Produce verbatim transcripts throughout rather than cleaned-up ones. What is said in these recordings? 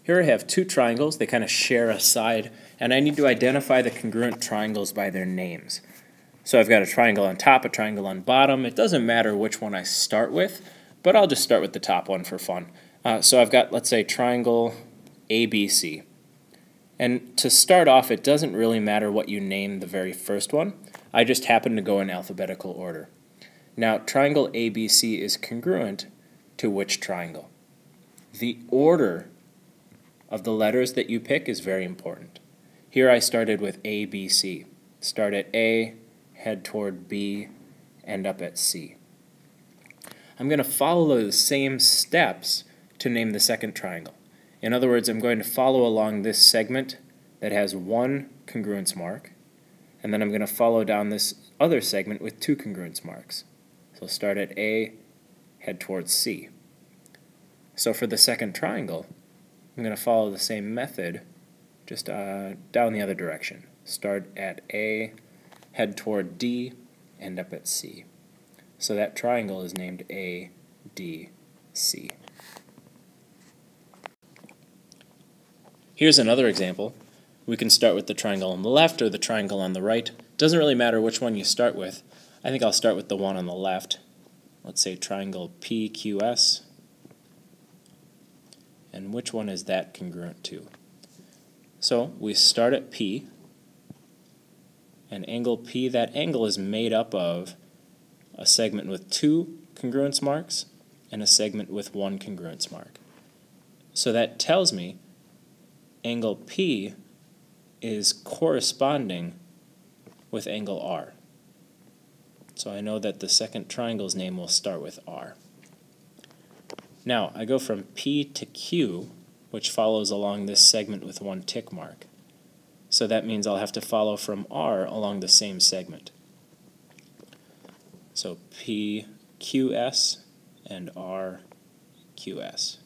Here I have two triangles. They kind of share a side, and I need to identify the congruent triangles by their names. So I've got a triangle on top, a triangle on bottom. It doesn't matter which one I start with, but I'll just start with the top one for fun. Uh, so I've got, let's say, triangle A B C. And to start off, it doesn't really matter what you name the very first one. I just happen to go in alphabetical order. Now, triangle A B C is congruent to which triangle? The order of the letters that you pick is very important. Here I started with A B C. Start at A, head toward B, end up at C. I'm going to follow the same steps to name the second triangle. In other words, I'm going to follow along this segment that has one congruence mark, and then I'm going to follow down this other segment with two congruence marks. So start at A, head towards C. So for the second triangle, I'm going to follow the same method, just uh, down the other direction. Start at A, head toward D, end up at C. So that triangle is named A D C. Here's another example. We can start with the triangle on the left or the triangle on the right. Doesn't really matter which one you start with. I think I'll start with the one on the left. Let's say triangle P Q S. And which one is that congruent to? So we start at P, and angle P, that angle is made up of a segment with two congruence marks and a segment with one congruence mark. So that tells me angle P is corresponding with angle R. So I know that the second triangle's name will start with R. Now, I go from P to Q, which follows along this segment with one tick mark. So that means I'll have to follow from R along the same segment. So P Q S and R Q S.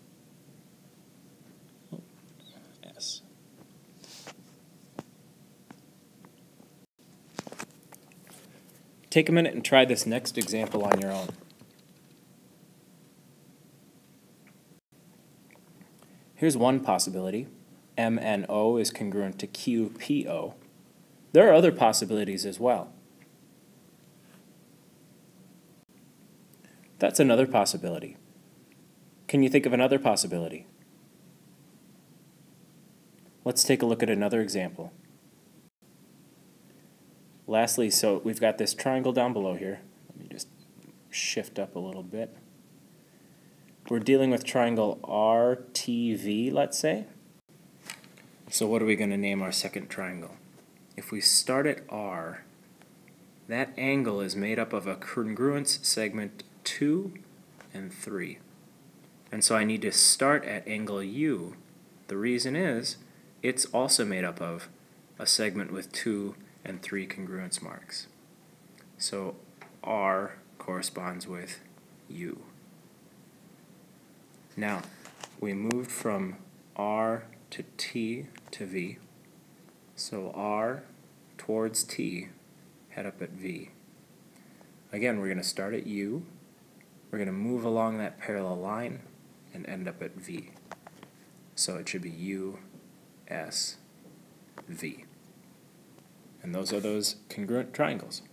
Oh, S. Take a minute and try this next example on your own. Here's one possibility. M N O is congruent to Q P O. There are other possibilities as well. That's another possibility. Can you think of another possibility? Let's take a look at another example. Lastly, so we've got this triangle down below here. Let me just shift up a little bit. We're dealing with triangle R T V, let's say. So what are we going to name our second triangle? If we start at R, that angle is made up of a congruence segment two and three. And so I need to start at angle U. The reason is it's also made up of a segment with two and three congruence marks. So R corresponds with U. Now, we moved from R to T to V. So R towards T, head up at V. Again, we're going to start at U. We're going to move along that parallel line and end up at V. So it should be U, S, V. And those are those congruent triangles.